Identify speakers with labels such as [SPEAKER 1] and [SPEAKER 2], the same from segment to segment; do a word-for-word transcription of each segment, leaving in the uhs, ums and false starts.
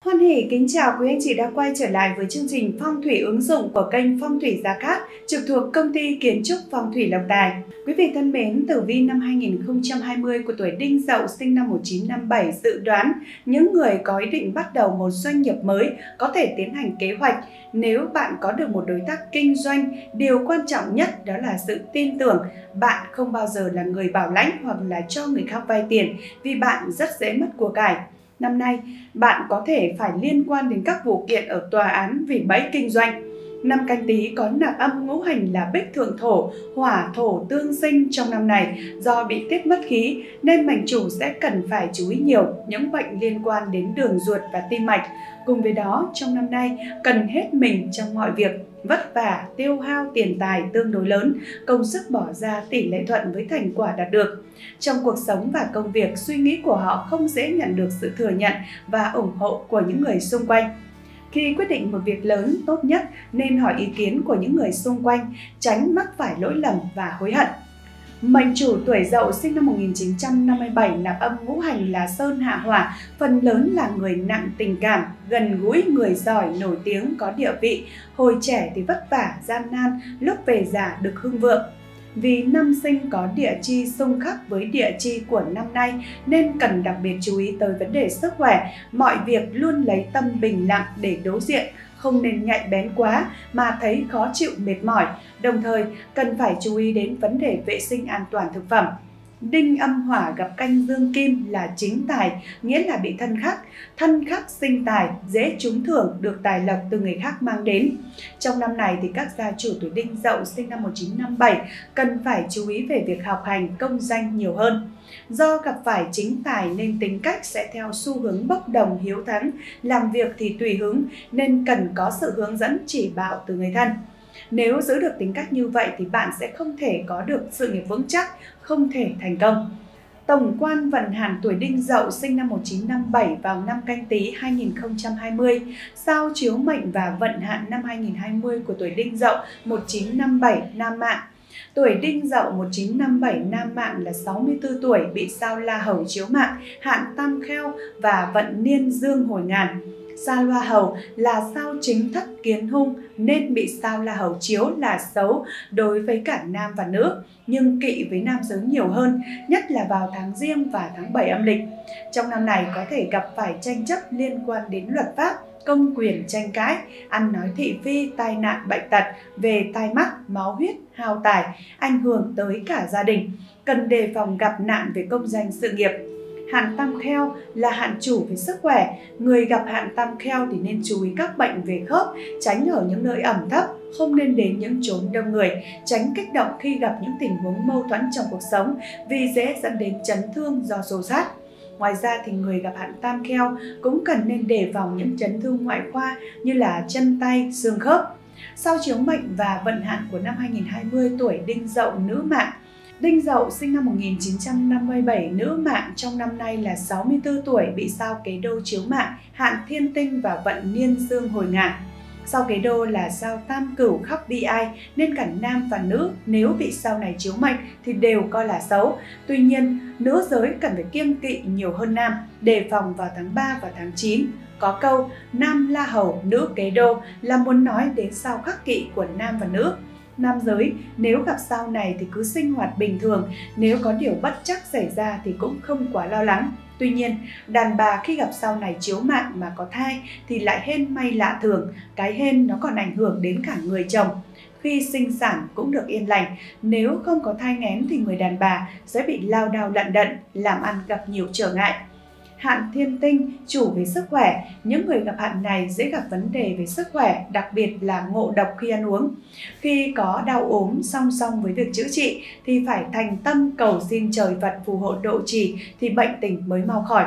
[SPEAKER 1] Hoan hỉ kính chào quý anh chị đã quay trở lại với chương trình Phong thủy ứng dụng của kênh Phong thủy Gia Cát, trực thuộc công ty kiến trúc Phong thủy Lộc Tài. Quý vị thân mến, tử vi năm hai nghìn không trăm hai mươi của tuổi Đinh Dậu sinh năm một nghìn chín trăm năm mươi bảy dự đoán những người có ý định bắt đầu một doanh nghiệp mới có thể tiến hành kế hoạch. Nếu bạn có được một đối tác kinh doanh, điều quan trọng nhất đó là sự tin tưởng. Bạn không bao giờ là người bảo lãnh hoặc là cho người khác vay tiền vì bạn rất dễ mất của cải. Năm nay, bạn có thể phải liên quan đến các vụ kiện ở tòa án vì bẫy kinh doanh. Năm Canh Tý có nạp âm ngũ hành là Bích Thượng Thổ, hỏa thổ tương sinh trong năm này. Do bị tiết mất khí nên mệnh chủ sẽ cần phải chú ý nhiều những bệnh liên quan đến đường ruột và tim mạch. Cùng với đó, trong năm nay cần hết mình trong mọi việc, vất vả, tiêu hao tiền tài tương đối lớn, công sức bỏ ra tỷ lệ thuận với thành quả đạt được. Trong cuộc sống và công việc, suy nghĩ của họ không dễ nhận được sự thừa nhận và ủng hộ của những người xung quanh. Khi quyết định một việc lớn, tốt nhất nên hỏi ý kiến của những người xung quanh, tránh mắc phải lỗi lầm và hối hận. Mệnh chủ tuổi Dậu sinh năm một nghìn chín trăm năm mươi bảy nạp âm ngũ hành là Sơn Hạ Hỏa, phần lớn là người nặng tình cảm, gần gũi, người giỏi, nổi tiếng, có địa vị. Hồi trẻ thì vất vả, gian nan, lúc về già được hưng vượng. Vì năm sinh có địa chi xung khắc với địa chi của năm nay nên cần đặc biệt chú ý tới vấn đề sức khỏe. Mọi việc luôn lấy tâm bình lặng để đối diện, không nên nhạy bén quá mà thấy khó chịu mệt mỏi. Đồng thời cần phải chú ý đến vấn đề vệ sinh an toàn thực phẩm. Đinh âm hỏa gặp canh dương kim là chính tài, nghĩa là bị thân khắc. Thân khắc sinh tài, dễ trúng thưởng, được tài lộc từ người khác mang đến. Trong năm này thì các gia chủ tuổi Đinh Dậu sinh năm một nghìn chín trăm năm mươi bảy cần phải chú ý về việc học hành, công danh nhiều hơn. Do gặp phải chính tài nên tính cách sẽ theo xu hướng bốc đồng, hiếu thắng, làm việc thì tùy hứng nên cần có sự hướng dẫn chỉ bảo từ người thân. Nếu giữ được tính cách như vậy thì bạn sẽ không thể có được sự nghiệp vững chắc, không thể thành công. Tổng quan vận hạn tuổi Đinh Dậu sinh năm một nghìn chín trăm năm mươi bảy vào năm Canh Tý hai nghìn không trăm hai mươi, sao chiếu mệnh và vận hạn năm hai nghìn không trăm hai mươi của tuổi Đinh Dậu một nghìn chín trăm năm mươi bảy nam mạng. Tuổi Đinh Dậu một nghìn chín trăm năm mươi bảy nam mạng là sáu mươi tư tuổi, bị sao La Hầu chiếu mạng, hạn tam kheo và vận niên dương hồi ngàn. Sao La Hầu là sao chính thất kiến hung nên bị sao La Hầu chiếu là xấu đối với cả nam và nữ, nhưng kỵ với nam giới nhiều hơn, nhất là vào tháng Giêng và tháng bảy âm lịch. Trong năm này có thể gặp phải tranh chấp liên quan đến luật pháp, công quyền, tranh cãi, ăn nói thị phi, tai nạn, bệnh tật, về tai mắt, máu huyết, hao tài, ảnh hưởng tới cả gia đình. Cần đề phòng gặp nạn về công danh sự nghiệp. Hạn tam kheo là hạn chủ về sức khỏe. Người gặp hạn tam kheo thì nên chú ý các bệnh về khớp, tránh ở những nơi ẩm thấp, không nên đến những chốn đông người, tránh kích động khi gặp những tình huống mâu thuẫn trong cuộc sống vì dễ dẫn đến chấn thương do xô xát. Ngoài ra thì người gặp hạn tam kheo cũng cần nên đề phòng những chấn thương ngoại khoa như là chân tay, xương khớp. Sao chiếu mệnh và vận hạn của năm hai nghìn không trăm hai mươi tuổi Đinh Dậu nữ mạng. Đinh Dậu sinh năm một nghìn chín trăm năm mươi bảy nữ mạng trong năm nay là sáu mươi tư tuổi, bị sao Kế Đô chiếu mạng, hạn thiên tinh và vận niên dương hồi ngàn. Sao Kế Đô là sao tam cửu khắc bi ai nên cả nam và nữ nếu bị sao này chiếu mệnh thì đều coi là xấu. Tuy nhiên, nữ giới cần phải kiêng kỵ nhiều hơn nam, đề phòng vào tháng ba và tháng chín. Có câu nam La Hầu, nữ Kế Đô là muốn nói đến sao khắc kỵ của nam và nữ. Nam giới nếu gặp sao này thì cứ sinh hoạt bình thường, nếu có điều bất trắc xảy ra thì cũng không quá lo lắng. Tuy nhiên, đàn bà khi gặp sao này chiếu mạng mà có thai thì lại hên may lạ thường, cái hên nó còn ảnh hưởng đến cả người chồng. Khi sinh sản cũng được yên lành, nếu không có thai nghén thì người đàn bà sẽ bị lao đao lận đận, làm ăn gặp nhiều trở ngại. Hạn thiên tinh chủ về sức khỏe, những người gặp hạn này dễ gặp vấn đề về sức khỏe, đặc biệt là ngộ độc khi ăn uống. Khi có đau ốm song song với việc chữa trị thì phải thành tâm cầu xin trời Phật phù hộ độ trì thì bệnh tình mới mau khỏi.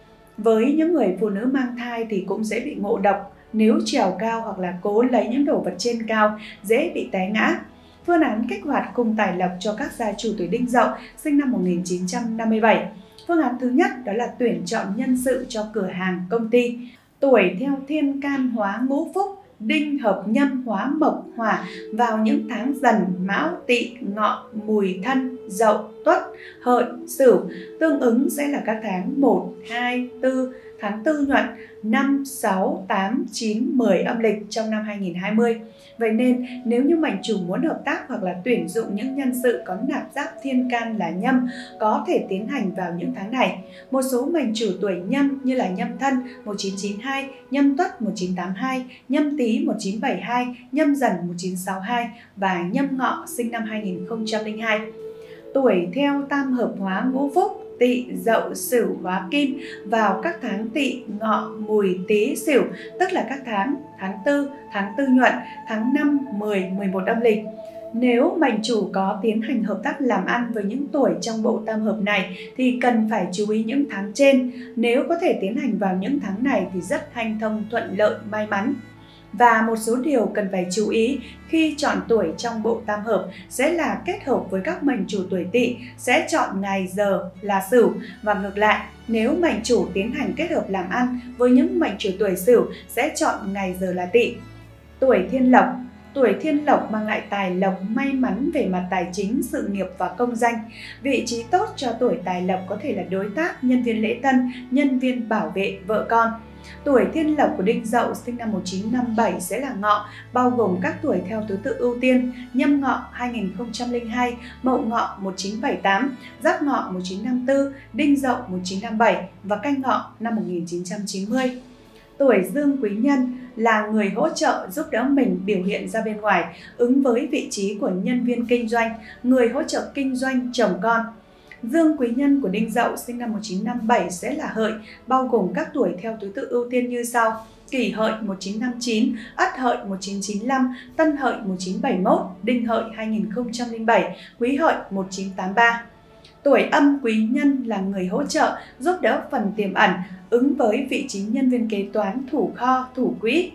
[SPEAKER 1] Với những người phụ nữ mang thai thì cũng dễ bị ngộ độc, nếu trèo cao hoặc là cố lấy những đồ vật trên cao dễ bị té ngã. Phương án kích hoạt cùng tài lộc cho các gia chủ tuổi Đinh Dậu sinh năm một nghìn chín trăm năm mươi bảy. Phương án thứ nhất đó là tuyển chọn nhân sự cho cửa hàng, công ty. Tuổi theo thiên can hóa ngũ phúc, Đinh hợp nhâm hóa mộc hỏa vào những tháng Dần, Mão, Tỵ, Ngọ, Mùi, Thân, Dậu, Tuất, Hợi, Sửu, tương ứng sẽ là các tháng một, hai, tư, tháng tư nhuận, năm, sáu, tám, chín, mười âm lịch trong năm hai nghìn không trăm hai mươi. Vậy nên nếu như mệnh chủ muốn hợp tác hoặc là tuyển dụng những nhân sự có nạp giáp thiên can là Nhâm có thể tiến hành vào những tháng này. Một số mệnh chủ tuổi Nhâm như là Nhâm Thân một nghìn chín trăm chín mươi hai, Nhâm Tuất một nghìn chín trăm tám mươi hai, Nhâm Tý một nghìn chín trăm bảy mươi hai, Nhâm Dần một nghìn chín trăm sáu mươi hai và Nhâm Ngọ sinh năm hai nghìn không trăm lẻ hai. Tuổi theo tam hợp hóa ngũ phúc Tỵ, Dậu, Sửu hóa Kim vào các tháng Tỵ, Ngọ, Mùi, Tý, Sửu, tức là các tháng tháng tư, tháng tư nhuận, tháng năm, mười, mười một âm lịch. Nếu mệnh chủ có tiến hành hợp tác làm ăn với những tuổi trong bộ tam hợp này thì cần phải chú ý những tháng trên. Nếu có thể tiến hành vào những tháng này thì rất hanh thông, thuận lợi, may mắn. Và một số điều cần phải chú ý khi chọn tuổi trong bộ tam hợp sẽ là kết hợp với các mệnh chủ tuổi Tỵ sẽ chọn ngày giờ là Sửu, và ngược lại nếu mệnh chủ tiến hành kết hợp làm ăn với những mệnh chủ tuổi Sửu sẽ chọn ngày giờ là Tỵ. Tuổi Thiên Lộc. Tuổi Thiên Lộc mang lại tài lộc, may mắn về mặt tài chính, sự nghiệp và công danh. Vị trí tốt cho tuổi Tài Lộc có thể là đối tác, nhân viên lễ tân, nhân viên bảo vệ, vợ con. Tuổi Thiên Lộc của Đinh Dậu sinh năm một nghìn chín trăm năm mươi bảy sẽ là Ngọ, bao gồm các tuổi theo thứ tự ưu tiên: Nhâm Ngọ hai nghìn không trăm lẻ hai, Mậu Ngọ một nghìn chín trăm bảy mươi tám, Giáp Ngọ một nghìn chín trăm năm mươi tư, Đinh Dậu một nghìn chín trăm năm mươi bảy và Canh Ngọ năm một nghìn chín trăm chín mươi. Tuổi Dương Quý Nhân là người hỗ trợ giúp đỡ mình biểu hiện ra bên ngoài, ứng với vị trí của nhân viên kinh doanh, người hỗ trợ kinh doanh, chồng con. Dương Quý Nhân của Đinh Dậu sinh năm một nghìn chín trăm năm mươi bảy sẽ là Hợi, bao gồm các tuổi theo thứ tự ưu tiên như sau: Kỷ Hợi một nghìn chín trăm năm mươi chín, Ất Hợi một nghìn chín trăm chín mươi lăm, Tân Hợi một nghìn chín trăm bảy mươi mốt, Đinh Hợi hai nghìn không trăm lẻ bảy, Quý Hợi một nghìn chín trăm tám mươi ba. Tuổi Âm Quý Nhân là người hỗ trợ, giúp đỡ phần tiềm ẩn, ứng với vị trí nhân viên kế toán, thủ kho, thủ quỹ.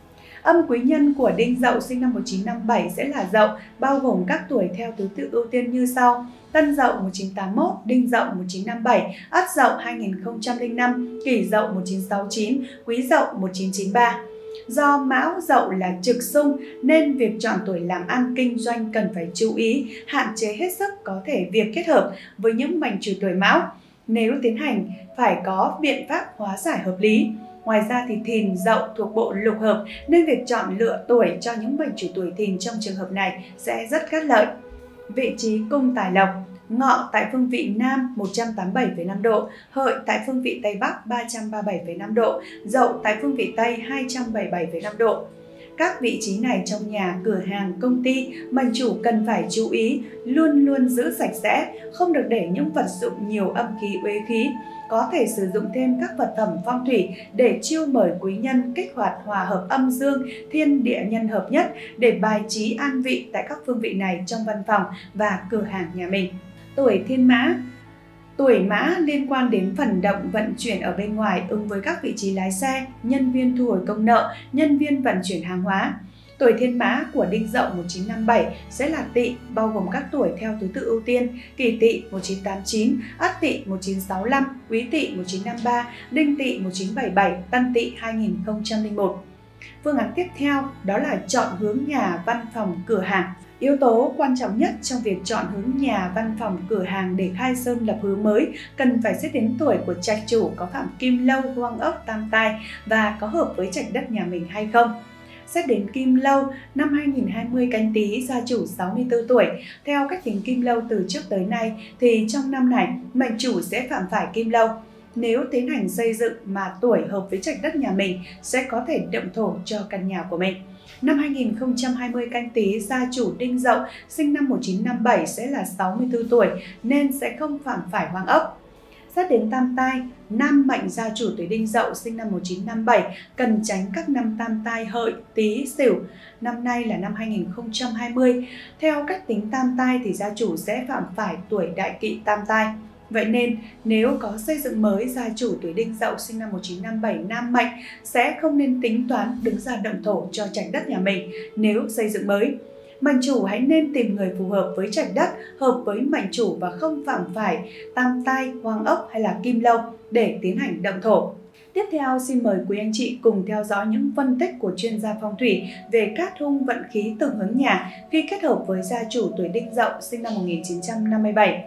[SPEAKER 1] Âm Quý Nhân của Đinh Dậu sinh năm một nghìn chín trăm năm mươi bảy sẽ là Dậu, bao gồm các tuổi theo thứ tự ưu tiên như sau: Tân Dậu một nghìn chín trăm tám mươi mốt, Đinh Dậu một nghìn chín trăm năm mươi bảy, Ất Dậu hai nghìn không trăm lẻ năm, Kỷ Dậu một nghìn chín trăm sáu mươi chín, Quý Dậu một nghìn chín trăm chín mươi ba. Do Mão Dậu là trực xung nên việc chọn tuổi làm ăn kinh doanh cần phải chú ý, hạn chế hết sức có thể việc kết hợp với những mệnh chủ tuổi Mão. Nếu tiến hành phải có biện pháp hóa giải hợp lý. Ngoài ra thì Thìn Dậu thuộc bộ lục hợp nên việc chọn lựa tuổi cho những mệnh chủ tuổi Thìn trong trường hợp này sẽ rất cát lợi. Vị trí cung tài lộc: Ngọ tại phương vị Nam một trăm tám mươi bảy phẩy năm độ, Hợi tại phương vị Tây Bắc ba trăm ba mươi bảy phẩy năm độ, Dậu tại phương vị Tây hai trăm bảy mươi bảy phẩy năm độ. Các vị trí này trong nhà, cửa hàng, công ty, mệnh chủ cần phải chú ý, luôn luôn giữ sạch sẽ, không được để những vật dụng nhiều âm khí, uế khí. Có thể sử dụng thêm các vật phẩm phong thủy để chiêu mời quý nhân, kích hoạt hòa hợp âm dương, thiên địa nhân hợp nhất để bài trí an vị tại các phương vị này trong văn phòng và cửa hàng nhà mình. Tuổi Thiên Mã. Tuổi Mã liên quan đến phần động vận chuyển ở bên ngoài, ứng với các vị trí lái xe, nhân viên thu hồi công nợ, nhân viên vận chuyển hàng hóa. Tuổi Thiên Mã của Đinh Dậu một nghìn chín trăm năm mươi bảy sẽ là Tỵ, bao gồm các tuổi theo thứ tự ưu tiên: Kỷ Tỵ một nghìn chín trăm tám mươi chín, Ất Tỵ một nghìn chín trăm sáu mươi lăm, Quý Tỵ một nghìn chín trăm năm mươi ba, Đinh Tỵ một nghìn chín trăm bảy mươi bảy, Tân Tỵ hai nghìn không trăm lẻ một. Phương án tiếp theo đó là chọn hướng nhà, văn phòng, cửa hàng. Yếu tố quan trọng nhất trong việc chọn hướng nhà, văn phòng, cửa hàng để khai sơn lập hướng mới cần phải xét đến tuổi của trạch chủ có phạm kim lâu, hoang ốc, tam tai và có hợp với trạch đất nhà mình hay không. Xét đến kim lâu, năm hai nghìn không trăm hai mươi Canh Tý gia chủ sáu mươi tư tuổi. Theo cách tính kim lâu từ trước tới nay thì trong năm này mệnh chủ sẽ phạm phải kim lâu. Nếu tiến hành xây dựng mà tuổi hợp với trạch đất nhà mình sẽ có thể động thổ cho căn nhà của mình. Năm hai nghìn không trăm hai mươi Canh Tý gia chủ Đinh Dậu sinh năm một nghìn chín trăm năm mươi bảy sẽ là sáu mươi tư tuổi nên sẽ không phạm phải hoang ốc. Xét đến tam tai, nam mệnh gia chủ tuổi Đinh Dậu sinh năm một nghìn chín trăm năm mươi bảy cần tránh các năm tam tai Hợi, Tý, Sửu. Năm nay là năm hai nghìn không trăm hai mươi. Theo cách tính tam tai thì gia chủ sẽ phạm phải tuổi Đại Kỵ tam tai. Vậy nên nếu có xây dựng mới, gia chủ tuổi Đinh Dậu sinh năm một nghìn chín trăm năm mươi bảy nam mệnh sẽ không nên tính toán đứng ra động thổ cho trạch đất nhà mình nếu xây dựng mới. Mệnh chủ hãy nên tìm người phù hợp với trạch đất, hợp với mệnh chủ và không phạm phải tam tai, hoang ốc hay là kim lâu để tiến hành động thổ. Tiếp theo xin mời quý anh chị cùng theo dõi những phân tích của chuyên gia phong thủy về cát hung vận khí từng hướng nhà khi kết hợp với gia chủ tuổi Đinh Dậu sinh năm một nghìn chín trăm năm mươi bảy.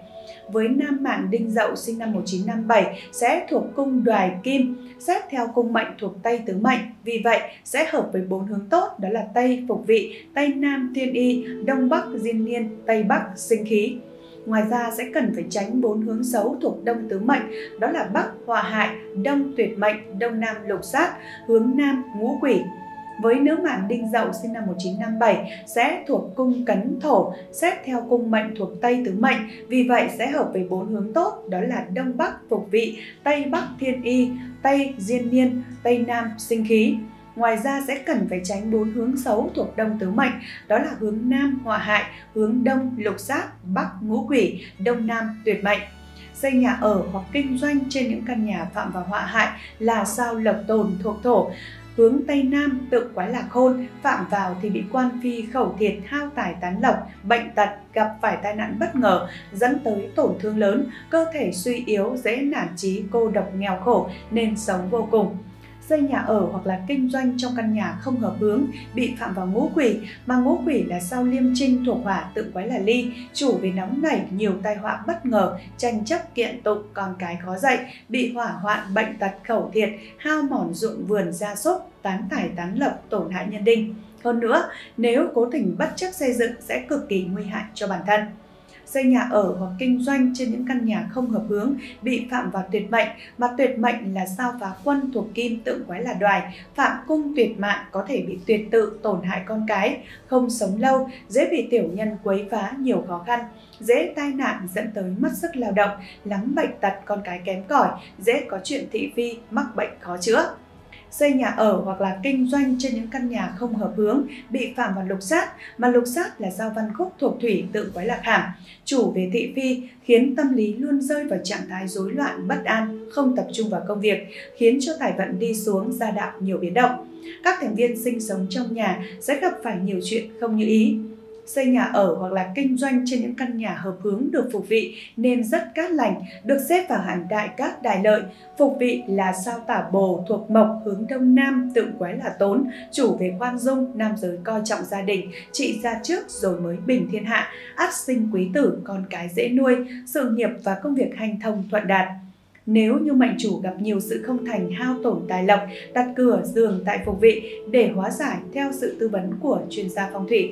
[SPEAKER 1] với nam mạng Đinh Dậu sinh năm một nghìn chín trăm năm mươi bảy sẽ thuộc cung Đoài Kim, xét theo cung mệnh thuộc Tây tứ mệnh. Vì vậy, sẽ hợp với bốn hướng tốt, đó là Tây Phục Vị, Tây Nam Thiên Y, Đông Bắc Diên Niên, Tây Bắc Sinh Khí. Ngoài ra sẽ cần phải tránh bốn hướng xấu thuộc Đông tứ mệnh, đó là Bắc Họa Hại, Đông Tuyệt Mệnh, Đông Nam Lục Sát, hướng Nam Ngũ Quỷ. Với nữ mạng Đinh Dậu sinh năm một nghìn chín trăm năm mươi bảy sẽ thuộc cung Cấn Thổ, xét theo cung mệnh thuộc Tây tứ mệnh, vì vậy sẽ hợp với bốn hướng tốt, đó là Đông Bắc Phục Vị, Tây Bắc Thiên Y, Tây Diên Niên, Tây Nam Sinh Khí. Ngoài ra sẽ cần phải tránh bốn hướng xấu thuộc Đông tứ mệnh, đó là hướng Nam Họa Hại, hướng Đông Lục Sát, Bắc Ngũ Quỷ, Đông Nam Tuyệt Mệnh. Xây nhà ở hoặc kinh doanh trên những căn nhà phạm vào họa hại là sao Lộc Tồn thuộc Thổ, hướng Tây Nam tự quái lạc khôn, phạm vào thì bị quan phi khẩu thiệt, hao tài tán lộc, bệnh tật, gặp phải tai nạn bất ngờ dẫn tới tổn thương lớn, cơ thể suy yếu, dễ nản chí, cô độc nghèo khổ nên sống vô cùng. Xây nhà ở hoặc là kinh doanh trong căn nhà không hợp hướng, bị phạm vào ngũ quỷ, mà ngũ quỷ là sao Liêm Trinh thuộc hỏa, tự quái là ly, chủ về nóng nảy, nhiều tai họa bất ngờ, tranh chấp kiện tụng, con cái khó dạy, bị hỏa hoạn, bệnh tật, khẩu thiệt, hao mòn ruộng vườn gia súc, tán tài tán lộc, tổn hại nhân đinh. Hơn nữa, nếu cố tình bất chấp xây dựng sẽ cực kỳ nguy hại cho bản thân. Xây nhà ở hoặc kinh doanh trên những căn nhà không hợp hướng, bị phạm vào tuyệt mệnh, mà tuyệt mệnh là sao Phá Quân thuộc Kim, tượng quái là Đoài, phạm cung tuyệt mạng, có thể bị tuyệt tự, tổn hại con cái, không sống lâu, dễ bị tiểu nhân quấy phá, nhiều khó khăn, dễ tai nạn dẫn tới mất sức lao động, lắm bệnh tật, con cái kém cỏi, dễ có chuyện thị phi, mắc bệnh khó chữa. Xây nhà ở hoặc là kinh doanh trên những căn nhà không hợp hướng, bị phạm vào lục sát, mà lục sát là sao Văn Khúc thuộc Thủy, tự quái là Khảm, chủ về thị phi, khiến tâm lý luôn rơi vào trạng thái rối loạn, bất an, không tập trung vào công việc, khiến cho tài vận đi xuống, gia đạo nhiều biến động. Các thành viên sinh sống trong nhà sẽ gặp phải nhiều chuyện không như ý. Xây nhà ở hoặc là kinh doanh trên những căn nhà hợp hướng được phục vị nên rất cát lành, được xếp vào hàng đại cát đại lợi. Phục vị là sao Tả Bồ thuộc Mộc, hướng Đông Nam, tượng quái là Tốn, chủ về khoan dung, nam giới coi trọng gia đình, trị gia trước rồi mới bình thiên hạ, ắt sinh quý tử, con cái dễ nuôi, sự nghiệp và công việc hanh thông thuận đạt. Nếu như mệnh chủ gặp nhiều sự không thành, hao tổn tài lộc, đặt cửa giường tại phục vị để hóa giải theo sự tư vấn của chuyên gia phong thủy.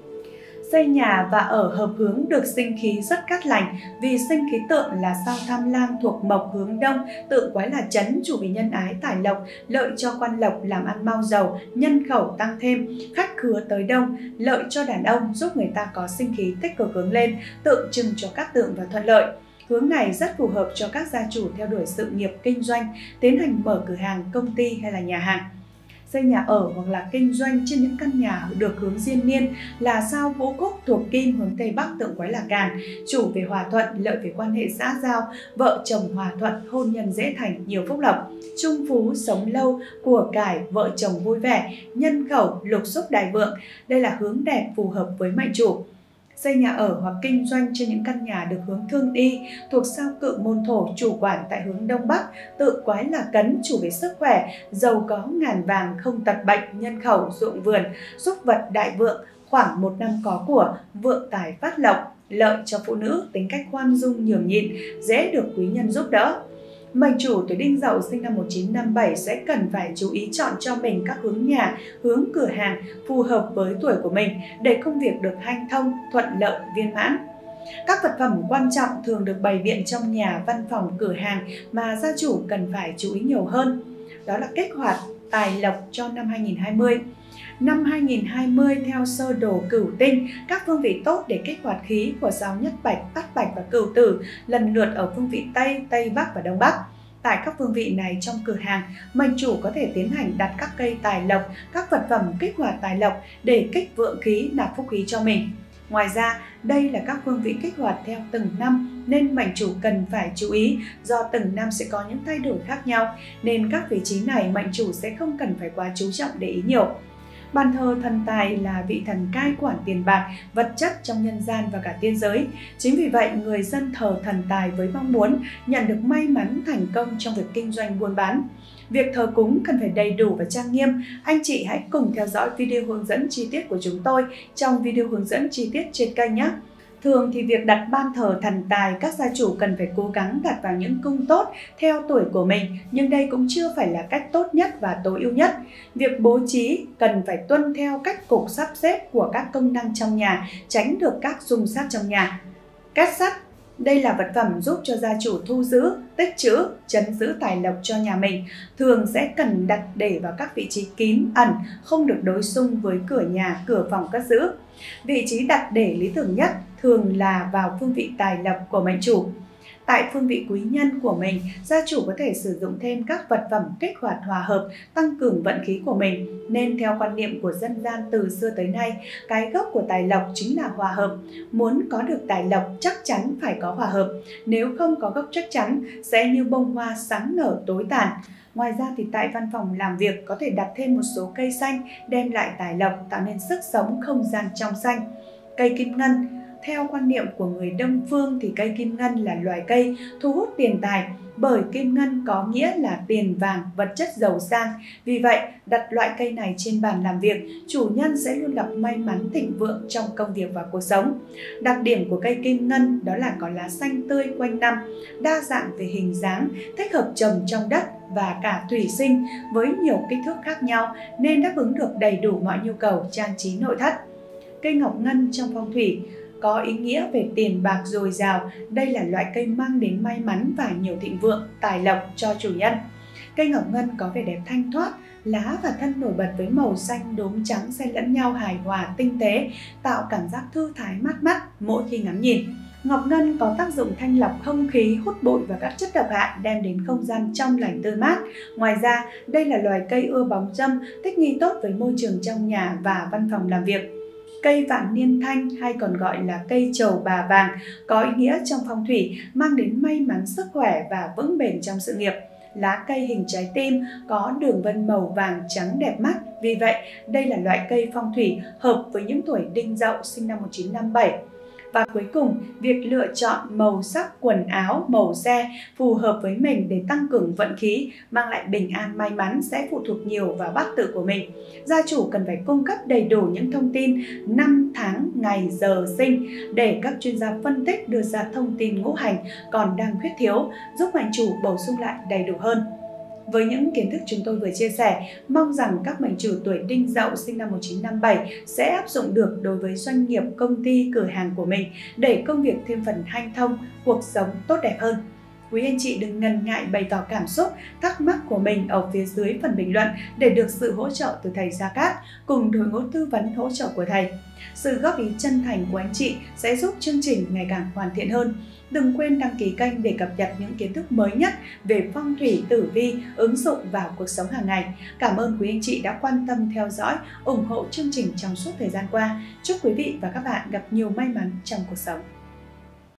[SPEAKER 1] Xây nhà và ở hợp hướng được sinh khí rất cát lành, vì sinh khí tượng là sao Tham Lang thuộc Mộc, hướng Đông, tượng quái là Chấn, chủ về nhân ái tài lộc, lợi cho quan lộc, làm ăn mau giàu, nhân khẩu tăng thêm, khách khứa tới đông, lợi cho đàn ông, giúp người ta có sinh khí tích cực hướng lên, tượng trưng cho cát tượng và thuận lợi. Hướng này rất phù hợp cho các gia chủ theo đuổi sự nghiệp kinh doanh, tiến hành mở cửa hàng, công ty hay là nhà hàng. Xây nhà ở hoặc là kinh doanh trên những căn nhà được hướng diên niên là sao Vũ Cúc thuộc Kim, hướng Tây Bắc, tượng quái là Càn, chủ về hòa thuận, lợi về quan hệ xã giao, vợ chồng hòa thuận, hôn nhân dễ thành, nhiều phúc lộc, trung phú, sống lâu, của cải, vợ chồng vui vẻ, nhân khẩu, lục xúc đại vượng. Đây là hướng đẹp phù hợp với mệnh chủ. Xây nhà ở hoặc kinh doanh trên những căn nhà được hướng Thương Y, thuộc sao Cự Môn Thổ, chủ quản tại hướng Đông Bắc, tự quái là Cấn, chủ về sức khỏe, giàu có ngàn vàng, không tật bệnh, nhân khẩu, ruộng vườn, súc vật đại vượng, khoảng một năm có của, vượng tài phát lộc, lợi cho phụ nữ, tính cách khoan dung nhường nhịn, dễ được quý nhân giúp đỡ. Mệnh chủ tuổi Đinh Dậu sinh năm một nghìn chín trăm năm mươi bảy sẽ cần phải chú ý chọn cho mình các hướng nhà, hướng cửa hàng phù hợp với tuổi của mình để công việc được hanh thông, thuận lợi, viên mãn. Các vật phẩm quan trọng thường được bày biện trong nhà, văn phòng, cửa hàng mà gia chủ cần phải chú ý nhiều hơn. Đó là kích hoạt tài lộc cho năm hai nghìn không trăm hai mươi. Năm hai nghìn không trăm hai mươi theo sơ đồ Cửu Tinh, các phương vị tốt để kích hoạt khí của sao Nhất Bạch, Bát Bạch và Cửu Tử lần lượt ở phương vị Tây, Tây Bắc và Đông Bắc. Tại các phương vị này trong cửa hàng, mệnh chủ có thể tiến hành đặt các cây tài lộc, các vật phẩm kích hoạt tài lộc để kích vượng khí, nạp phúc khí cho mình. Ngoài ra, đây là các phương vị kích hoạt theo từng năm nên mệnh chủ cần phải chú ý, do từng năm sẽ có những thay đổi khác nhau nên các vị trí này mệnh chủ sẽ không cần phải quá chú trọng để ý nhiều. Bàn thờ thần tài là vị thần cai quản tiền bạc, vật chất trong nhân gian và cả tiên giới. Chính vì vậy, người dân thờ thần tài với mong muốn nhận được may mắn, thành công trong việc kinh doanh buôn bán. Việc thờ cúng cần phải đầy đủ và trang nghiêm. Anh chị hãy cùng theo dõi video hướng dẫn chi tiết của chúng tôi trong video hướng dẫn chi tiết trên kênh nhé! Thường thì việc đặt ban thờ thần tài, các gia chủ cần phải cố gắng đặt vào những cung tốt theo tuổi của mình, nhưng đây cũng chưa phải là cách tốt nhất và tối ưu nhất. Việc bố trí cần phải tuân theo cách cục sắp xếp của các công năng trong nhà, tránh được các xung sát trong nhà. Két sắt. Đây là vật phẩm giúp cho gia chủ thu giữ, tích trữ, trấn giữ tài lộc cho nhà mình. Thường sẽ cần đặt để vào các vị trí kín, ẩn, không được đối xung với cửa nhà, cửa phòng cất giữ. Vị trí đặt để lý tưởng nhất thường là vào phương vị tài lộc của mệnh chủ. Tại phương vị quý nhân của mình, gia chủ có thể sử dụng thêm các vật phẩm kích hoạt hòa hợp, tăng cường vận khí của mình. Nên theo quan niệm của dân gian từ xưa tới nay, cái gốc của tài lộc chính là hòa hợp. Muốn có được tài lộc chắc chắn phải có hòa hợp. Nếu không có gốc chắc chắn, sẽ như bông hoa sáng nở tối tàn. Ngoài ra thì tại văn phòng làm việc có thể đặt thêm một số cây xanh đem lại tài lộc, tạo nên sức sống không gian trong xanh. Cây kim ngân. Theo quan niệm của người Đông phương thì cây kim ngân là loài cây thu hút tiền tài, bởi kim ngân có nghĩa là tiền vàng, vật chất giàu sang. Vì vậy, đặt loại cây này trên bàn làm việc, chủ nhân sẽ luôn gặp may mắn thịnh vượng trong công việc và cuộc sống. Đặc điểm của cây kim ngân đó là có lá xanh tươi quanh năm, đa dạng về hình dáng, thích hợp trồng trong đất và cả thủy sinh với nhiều kích thước khác nhau nên đáp ứng được đầy đủ mọi nhu cầu trang trí nội thất. Cây ngọc ngân trong phong thủy có ý nghĩa về tiền bạc dồi dào. Đây là loại cây mang đến may mắn và nhiều thịnh vượng, tài lộc cho chủ nhân. Cây ngọc ngân có vẻ đẹp thanh thoát, lá và thân nổi bật với màu xanh đốm trắng xen lẫn nhau hài hòa tinh tế, tạo cảm giác thư thái mát mắt mỗi khi ngắm nhìn. Ngọc ngân có tác dụng thanh lọc không khí, hút bụi và các chất độc hại, đem đến không gian trong lành tươi mát. Ngoài ra, đây là loài cây ưa bóng râm, thích nghi tốt với môi trường trong nhà và văn phòng làm việc. Cây vạn niên thanh hay còn gọi là cây trầu bà vàng có ý nghĩa trong phong thủy mang đến may mắn, sức khỏe và vững bền trong sự nghiệp. Lá cây hình trái tim có đường vân màu vàng trắng đẹp mắt. Vì vậy, đây là loại cây phong thủy hợp với những tuổi Đinh Dậu sinh năm một nghìn chín trăm năm mươi bảy. Và cuối cùng, việc lựa chọn màu sắc quần áo, màu xe phù hợp với mình để tăng cường vận khí, mang lại bình an may mắn sẽ phụ thuộc nhiều vào bát tự của mình. Gia chủ cần phải cung cấp đầy đủ những thông tin năm, tháng, ngày, giờ sinh để các chuyên gia phân tích đưa ra thông tin ngũ hành còn đang khuyết thiếu, giúp mệnh chủ bổ sung lại đầy đủ hơn. Với những kiến thức chúng tôi vừa chia sẻ, mong rằng các mệnh chủ tuổi Đinh Dậu sinh năm một nghìn chín trăm năm mươi bảy sẽ áp dụng được đối với doanh nghiệp, công ty, cửa hàng của mình để công việc thêm phần hanh thông, cuộc sống tốt đẹp hơn. Quý anh chị đừng ngần ngại bày tỏ cảm xúc, thắc mắc của mình ở phía dưới phần bình luận để được sự hỗ trợ từ thầy Gia Cát cùng đội ngũ tư vấn hỗ trợ của thầy. Sự góp ý chân thành của anh chị sẽ giúp chương trình ngày càng hoàn thiện hơn. Đừng quên đăng ký kênh để cập nhật những kiến thức mới nhất về phong thủy, tử vi, ứng dụng vào cuộc sống hàng ngày. Cảm ơn quý anh chị đã quan tâm theo dõi, ủng hộ chương trình trong suốt thời gian qua. Chúc quý vị và các bạn gặp nhiều may mắn trong cuộc sống.